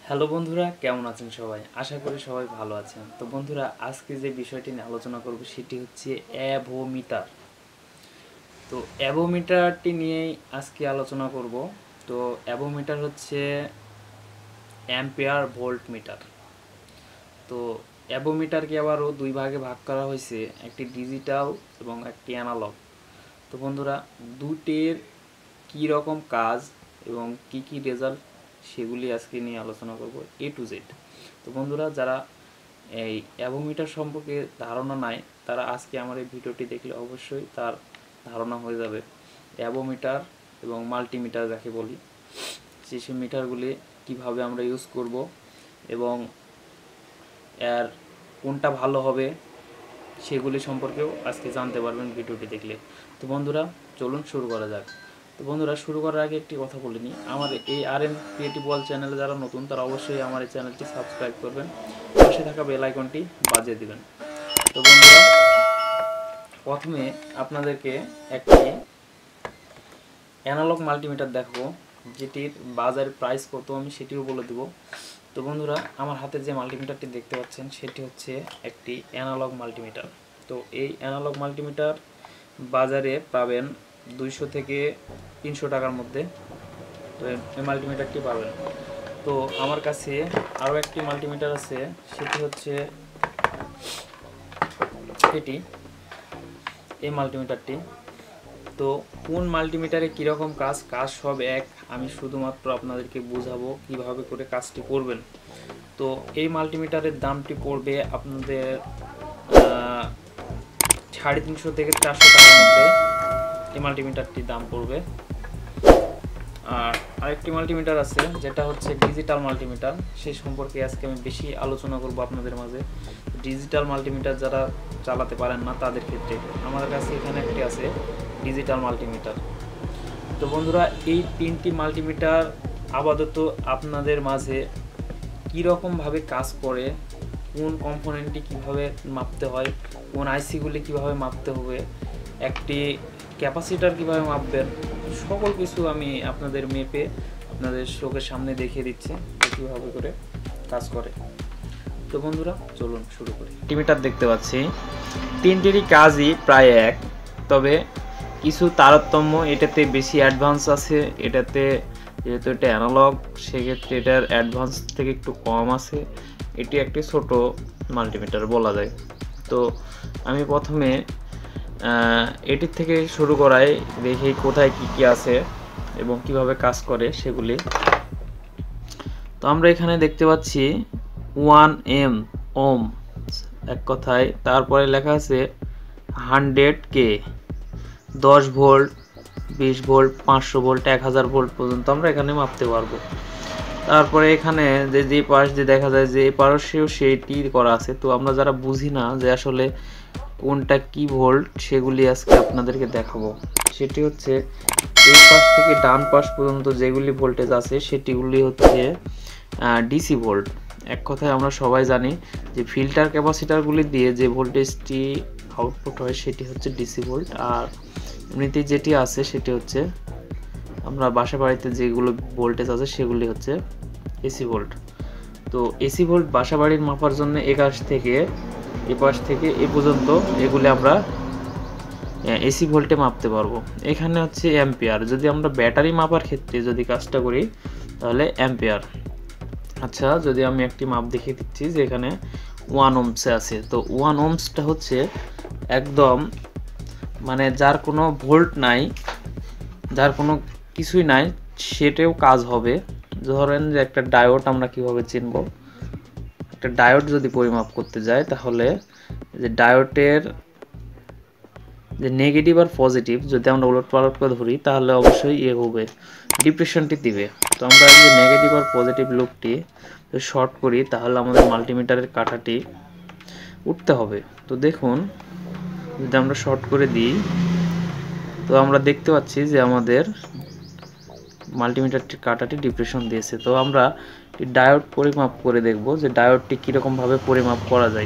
Hello বন্ধুরা, কেমন আছেন সবাই? আশা করি সবাই ভালো আছেন। তো বন্ধুরা, আজকে যে বিষয়টি নিয়ে আলোচনা করব সেটি হচ্ছে অ্যাভোমিটার। তো অ্যাভোমিটারটি নিয়েই আজকে আলোচনা করব। তো অ্যাভোমিটার হচ্ছে অ্যাম্পিয়ার ভোল্ট মিটার। তো অ্যাভোমিটারকে আবারও দুই ভাগে ভাগ করা হয়েছে, একটি ডিজিটাল এবং একটি অ্যানালগ। তো বন্ধুরা, দুটির কী রকম কাজ এবং কি কি রেজাল্ট সেগুলি আজকে নিয়ে আলোচনা করব A to Z। তো বন্ধুরা, যারা এই অ্যাভোমিটার সম্পর্কে ধারণা নাই তারা আজকে আমার এই ভিডিওটি দেখলে অবশ্যই তার ধারণা হয়ে যাবে। অ্যাভোমিটার এবং মাল্টিমিটার যাকে বলি, সেই মিটারগুলি কিভাবে আমরা ইউজ করব এবং এর কোনটা ভালো হবে সেগুলি সম্পর্কেও আজকে জানতে পারবেন ভিডিওটি দেখলে। তো বন্ধুরা, চলুন শুরু করা যাক। তো বন্ধুরা, শুরু করার আগে একটি কথা বলে নিই, আমার এই RM ক্রিয়েটিভ ওয়ার্ল্ড চ্যানেলে যারা নতুন তারা অবশ্যই আমার এই চ্যানেলটি সাবস্ক্রাইব করবেন, পাশে থাকা বেল আইকনটি বাজিয়ে দিবেন। তো বন্ধুরা, প্রথমে আপনাদেরকে একটি অ্যানালগ মাল্টিমিটার দেখাবো, যেটির বাজার প্রাইস কত আমি সেটিও বলে দেব। তো বন্ধুরা, আমার হাতে যে মাল্টিমিটারটি দেখতে পাচ্ছেন সেটি হচ্ছে একটি অ্যানালগ মাল্টিমিটার। তো এই অ্যানালগ মাল্টিমিটার বাজারে পাবেন 200 থেকে 300 টাকার মধ্যে। তো এই মাল্টিমিটারটি পাবেন। তো আমার কাছে আরও একটি মাল্টিমিটার আছে, সেটি হচ্ছে এই মাল্টিমিটারটি। তো কোন মাল্টিমিটারে কীরকম কাজ সব এক, আমি শুধুমাত্র আপনাদেরকে বোঝাবো কিভাবে করে কাজটি করবেন। তো এই মাল্টিমিটারের দামটি পড়বে আপনাদের 350 থেকে 400 টাকার মধ্যে এই মাল্টিমিটারটির দাম পড়বে। আর আরেকটি মাল্টিমিটার আছে যেটা হচ্ছে ডিজিটাল মাল্টিমিটার, সেই সম্পর্কে আজকে আমি বেশি আলোচনা করব আপনাদের মাঝে। ডিজিটাল মাল্টিমিটার যারা চালাতে পারেন না তাদের ক্ষেত্রে আমার কাছে এখানে একটি আছে ডিজিটাল মাল্টিমিটার। তো বন্ধুরা, এই তিনটি মাল্টিমিটার আপাতত আপনাদের মাঝে কীরকমভাবে কাজ করে, কোন কম্পোনেন্টটি কিভাবে মাপতে হয়, কোন আইসিগুলি কিভাবে মাপতে হবে, একটি ক্যাপাসিটার কিভাবে মাপবেন, সকল কিছু আমি আপনাদের মেপে আপনাদের চোখের সামনে দেখিয়ে দিচ্ছি কীভাবে করে কাজ করে। তো বন্ধুরা, চলুন শুরু করি। মাল্টিমিটার দেখতে পাচ্ছি, তিনটিরই কাজই প্রায় এক, তবে কিছু তারতম্য, এটাতে বেশি অ্যাডভান্স আছে, এটাতে যেহেতু এটা অ্যানালগ সেক্ষেত্রে এটার অ্যাডভান্স থেকে একটু কম আছে। এটি একটি ছোট মাল্টিমিটার বলা যায়। তো আমি প্রথমে এটির থেকে শুরু করাই, দেখি কোথায় কি কি আছে এবং কিভাবে কাজ করে সেগুলি। তো আমরা এখানে দেখতে পাচ্ছি 1 ওম, এক কথায় তারপরে লেখা আছে 100K, 10 volt, 20 volt, 500 volt, 1000 volt পর্যন্ত আমরা এখানে মাপতে পারবো। তারপরে এখানে যে পাশ দিয়ে দেখা যায় যে পাশেও সেইটি করা আছে। তো আমরা যারা বুঝি না যে আসলে কোনটা কি ভোল্ট, সেগুলি আজকে আপনাদেরকে দেখাবো। সেটি হচ্ছে এই পাশ থেকে ডান পাশ পর্যন্ত যেগুলি ভোল্টেজ আছে সেটিগুলি হচ্ছে ডিসি ভোল্ট। এক কথায় আমরা সবাই জানি যে ফিল্টার ক্যাপাসিটারগুলি দিয়ে যে ভোল্টেজটি আউটপুট হয় সেটি হচ্ছে ডিসি ভোল্ট, আর এমনিতে যেটি আছে সেটি হচ্ছে আমরা বাসা বাড়িতে যেগুলো ভোল্টেজ আছে সেগুলি হচ্ছে এসি ভোল্ট। তো এসি ভোল্ট বাসা বাড়ির মাপার জন্য এপাশ থেকে এ পর্যন্ত এগুলি আমরা এসি ভোল্টে মাপতে পারবো। এখানে হচ্ছে অ্যাম্পিয়ার, যদি আমরা ব্যাটারি মাপার ক্ষেত্রে যদি কাজটা করি তাহলে অ্যাম্পিয়ার। আচ্ছা, যদি আমি একটি মাপ দেখিয়ে দিচ্ছি যে এখানে 1 ওমসে আছে। তো 1 ওমসটা হচ্ছে একদম মানে যার কোনো ভোল্ট নাই, যার কোনো কিছুই নাই, সেটাও কাজ হবে। ধরেন যে একটা ডায়োড আমরা কিভাবে চিনব, একটা ডায়োড যদি পরিমাপ করতে যায় তাহলে যে ডায়োডের যে নেগেটিভ আর পজিটিভ যদি আমরা উলটপালট করে ধরি তাহলে অবশ্যই হবে, ডিপ্রেশনটি দিবে। তো আমরা যদি নেগেটিভ আর পজিটিভ লুপটি শর্ট করি তাহলে আমাদের মাল্টিমিটারের কাঁটাটি উঠতে হবে। তো দেখুন, যদি আমরা শর্ট করে দিই তো আমরা দেখতে পাচ্ছি যে আমাদের মাল্টিমিটারটির কাঁটাটি ডিপ্রেশন দিয়েছে। তো আমরা ডায়োড পরিমাপ করে দেখব যে ডায়োডটি কীরকমভাবে পরিমাপ করা যায়।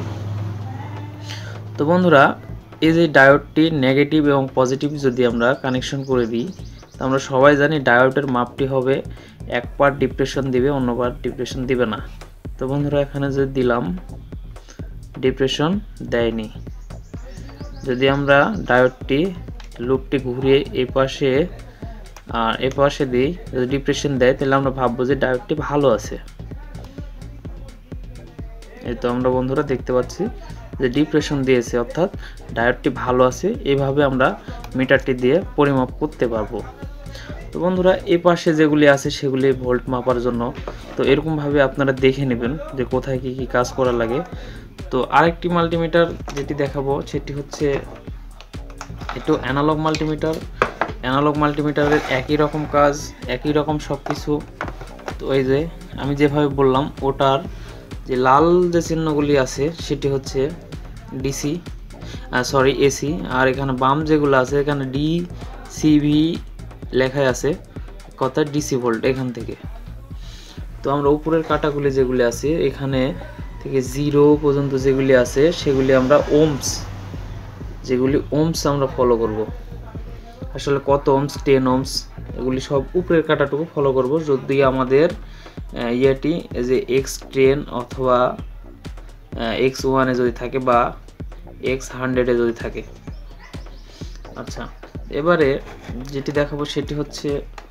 তো বন্ধুরা, এই যে ডায়োডটি নেগেটিভ এবং পজিটিভ যদি আমরা কানেকশন করে দিই, তো আমরা সবাই জানি ডায়োডের মাপটি হবে এক পার্ট ডিপ্রেশন দিবে, অন্য পার্ট ডিপ্রেশন দিবে না। তো বন্ধুরা এখানে যদি দিলাম ডিপ্রেশন দেয়নি। যদি আমরা ডায়োডটি লুপটি ঘুরিয়ে এই পাশে আর এই পাশে দিই, যদি ডিপ্রেশন দেয় তাহলে আমরা ভাববো যে ডায়োডটি ভালো আছে। এই তো আমরা বন্ধুরা দেখতে পাচ্ছি যে ডিপ্রেশন দিয়েছে, অর্থাৎ ডায়োডটি ভালো আছে। এইভাবে আমরা মিটারটি দিয়ে পরিমাপ করতে পারবো। তো বন্ধুরা এই পাশে যেগুলি আছে সেগুলি ভোল্ট মাপার জন্য। তো এরকমভাবে আপনারা দেখে নেবেন যে কোথায় কি কি কাজ করা লাগে। তো আরেকটি মাল্টিমিটার যেটি দেখাবো সেটি হচ্ছে একটু অ্যানালগ মাল্টিমিটার। অ্যানালগ মাল্টিমিটারের একই রকম কাজ, একই রকম সব কিছু। তো এই যে আমি যেভাবে বললাম, ওটার যে লাল যে চিহ্নগুলি আছে সেটি হচ্ছে ডিসি, সরি এসি। আর এখানে বাম যেগুলো আছে এখানে ডিসিভি লেখা আছে, কথা ডিসি ভোল্ট এখান থেকে। তো আমরা উপরের কাটাগুলি যেগুলি আছে এখানে থেকে 0 পর্যন্ত যেগুলি আছে সেগুলি আমরা ওমস, যেগুলি ওমস আমরা ফলো করব। আসলে কত ওমস, 10 ওমস, এগুলি সব উপরের কাটাটুকু ফলো করব। যদি আমাদের ইয়েটি যে X10 অথবা X1 এ যদি থাকে বা X100 এ যদি থাকে। আচ্ছা, এবারে যেটি দেখাবো সেটি হচ্ছে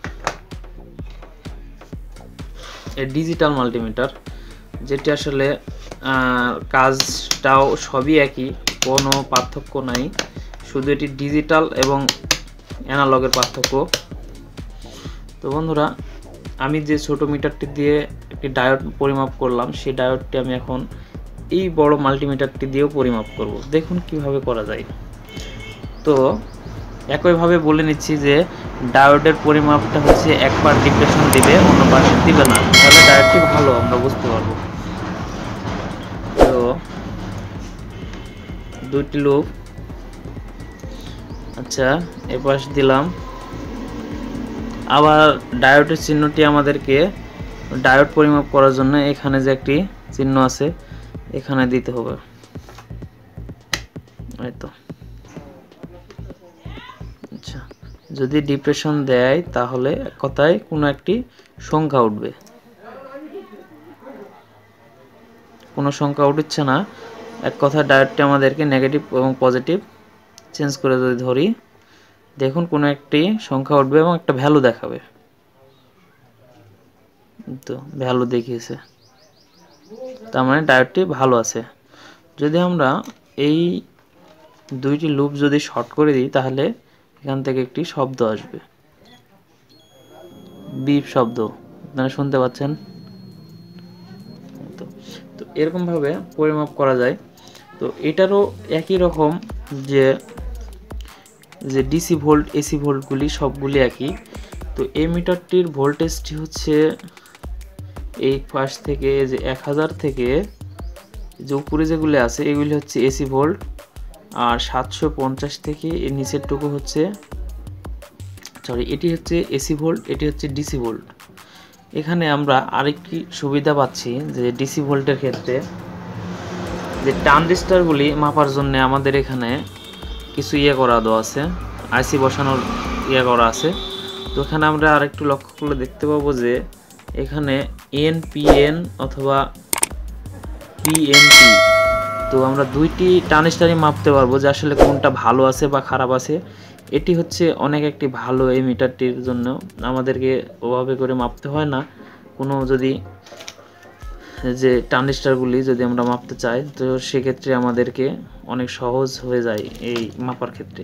ডিজিটাল মাল্টিমিটার, যেটি আসলে কাজটাও সবই একই, কোনো পার্থক্য নাই, শুধু এটি ডিজিটাল এবং অ্যানালগের পার্থক্য। তো বন্ধুরা আমি যে ছোট মিটারটি দিয়ে একটি ডায়োড পরিমাপ করলাম, সেই ডায়োডটি আমি এখন এই বড় মাল্টিমিটারটি দিয়েও পরিমাপ করব। দেখুন কিভাবে করা যায়। তো একইভাবে বলে নিচ্ছি যে ডায়োডের পরিমাপটা হচ্ছে এক পার্ট ডিপ্রেশন দিবে, অন্য পাশে দিবে না, তাহলে ডায়োডটি ভালো আমরা বুঝতে পারবো। তো দুইটি লুপ, আচ্ছা এ পাশ দিলাম। আবার ডায়োডের চিহ্নটি আমাদেরকে ডায়োড পরিমাপ করার জন্য এখানে যে একটি চিহ্ন আছে এখানে দিতে হবে। এই তো, আচ্ছা যদি ডিপ্রেশন দেয় তাহলে কথায় কোনো একটি সংখ্যা উঠবে, কোনো সংখ্যা উঠছে না। এক কথা ডায়োডটি আমাদেরকে নেগেটিভ এবং পজিটিভ চেঞ্জ করে যদি ধরি, দেখুন কোনো একটি সংখ্যা উঠবে এবং একটা ভ্যালু দেখাবে। তো ভ্যালু দেখিয়েছে, তার মানে ডায়োডটি ভালো আছে। যদি আমরা এই দুইটি লুপ যদি শর্ট করে দিই তাহলে এখান থেকে একটি শব্দ আসবে, বিপ শব্দ, আপনারা শুনতে পাচ্ছেন। তো এরকমভাবে পরিমাপ করা যায়। তো এটারও একই রকম যে ডিসি ভোল্ট এসি ভোল্টগুলি সবগুলি একই। তো এই মিটারটির ভোল্টেজটি হচ্ছে এই পাশ থেকে যে 1000 থেকে যে উপরে যেগুলি আছে এগুলি হচ্ছে এসি ভোল্ট, আর 750 থেকে এর নিচেরটুকু হচ্ছে, সরি এটি হচ্ছে এসি ভোল্ট, এটি হচ্ছে ডিসি ভোল্ট। এখানে আমরা আরেকটি সুবিধা পাচ্ছি যে ডিসি ভোল্টের ক্ষেত্রে যে ট্রানজিস্টরগুলি মাপার জন্য আমাদের এখানে কিছু করা দেওয়া আছে, আইসি বসানোর করা আছে। তো এখানে আমরা আরেকটু লক্ষ্য করলে দেখতে পাবো যে এখানে এনপিএন অথবা পিএনপি, তো আমরা দুইটি ট্রানজিস্টরই মাপতে পারবো যে আসলে কোনটা ভালো আছে বা খারাপ আছে। এটি হচ্ছে অনেক একটি ভালো এই মিটারটির জন্য, আমাদেরকে ওভাবে করে মাপতে হয় না। কোনো যদি যে ট্রানজিস্টরগুলি যদি আমরা মাপতে চাই তো সেক্ষেত্রে আমাদেরকে অনেক সহজ হয়ে যায় এই মাপার ক্ষেত্রে।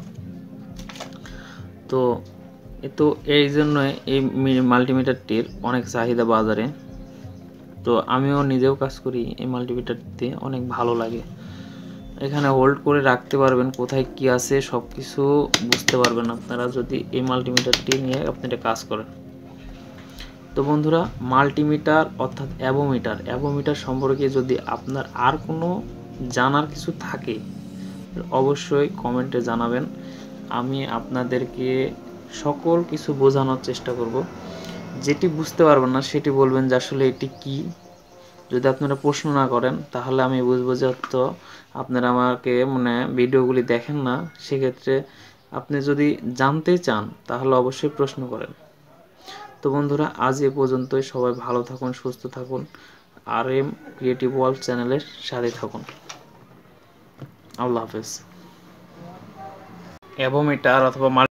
তো এই জন্য এই মাল্টিমিটারটির অনেক চাহিদা বাজারে। তো আমিও নিজেও কাজ করি এই মাল্টিমিটারটি, অনেক ভালো লাগে। এখানে হোল্ড করে রাখতে পারবেন, কোথায় কি আছে সব কিছু বুঝতে পারবেন আপনারা যদি এই মাল্টিমিটারটি নিয়ে আপনারা কাজ করেন। তো বন্ধুরা মাল্টিমিটার অর্থাৎ অ্যাভোমিটার সম্পর্কে যদি আপনার আর কোনো জানার কিছু থাকে অবশ্যই কমেন্টে জানাবেন। আমি আপনাদেরকে সকল কিছু বোঝানোর চেষ্টা করব। যেটি বুঝতে পারবেন না সেটি বলবেন যে আসলে এটি কি। যদি আপনারা প্রশ্ন না করেন তাহলে আমি বুঝবো যে তো আপনারা আমাকে ভিডিওগুলি দেখেন না। সেক্ষেত্রে আপনি যদি জানতে চান তাহলে অবশ্যই প্রশ্ন করেন। তো বন্ধুরা আজ এ পর্যন্তই। সবাই ভালো থাকুন, সুস্থ থাকুন, আর এম ক্রিয়েটিভ ওয়ার্ল্ড চ্যানেলের সাথে থাকুন। আল্লাহ হাফেজ। অ্যাভোমিটার অথবা